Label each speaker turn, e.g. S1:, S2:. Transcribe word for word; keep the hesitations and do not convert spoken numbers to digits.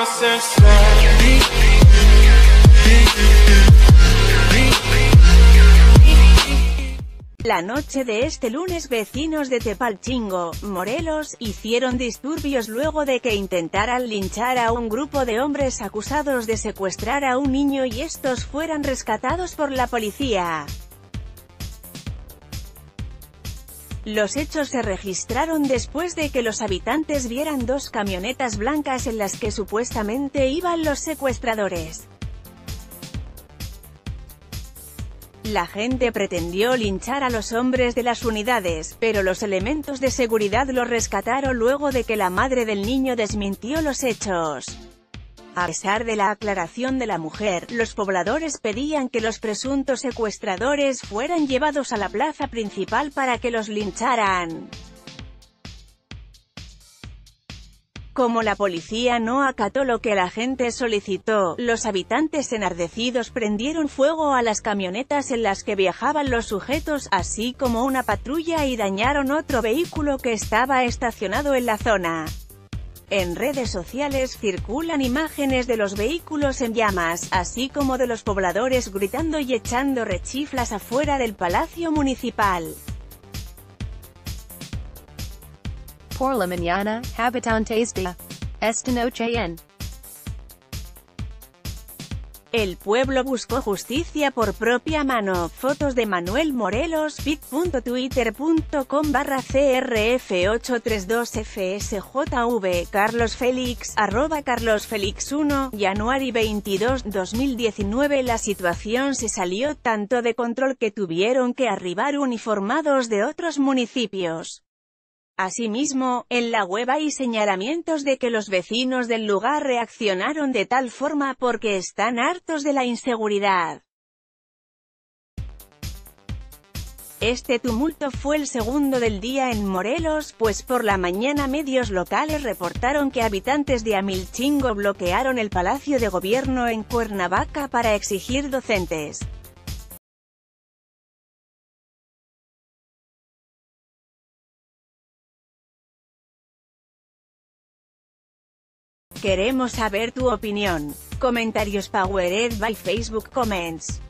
S1: La noche de este lunes, vecinos de Tepalchingo, Morelos, hicieron disturbios luego de que intentaran linchar a un grupo de hombres acusados de secuestrar a un niño y estos fueran rescatados por la policía. Los hechos se registraron después de que los habitantes vieran dos camionetas blancas en las que supuestamente iban los secuestradores. La gente pretendió linchar a los hombres de las unidades, pero los elementos de seguridad los rescataron luego de que la madre del niño desmintió los hechos. A pesar de la aclaración de la mujer, los pobladores pedían que los presuntos secuestradores fueran llevados a la plaza principal para que los lincharan. Como la policía no acató lo que la gente solicitó, los habitantes enardecidos prendieron fuego a las camionetas en las que viajaban los sujetos, así como una patrulla, y dañaron otro vehículo que estaba estacionado en la zona. En redes sociales circulan imágenes de los vehículos en llamas, así como de los pobladores gritando y echando rechiflas afuera del Palacio Municipal.
S2: Por la mañana, habitantes de esta noche en
S1: el pueblo buscó justicia por propia mano. Fotos de Manuel Morelos, pic punto twitter punto com barra c r f ocho tres dos f s j v, Carlos Félix, arroba Carlos Félix uno, Januari veintidós, dos mil diecinueve. La situación se salió tanto de control que tuvieron que arribar uniformados de otros municipios. Asimismo, en la web hay señalamientos de que los vecinos del lugar reaccionaron de tal forma porque están hartos de la inseguridad. Este tumulto fue el segundo del día en Morelos, pues por la mañana medios locales reportaron que habitantes de Amilchingo bloquearon el Palacio de Gobierno en Cuernavaca para exigir docentes. Queremos saber tu opinión. Comentarios powered by Facebook Comments.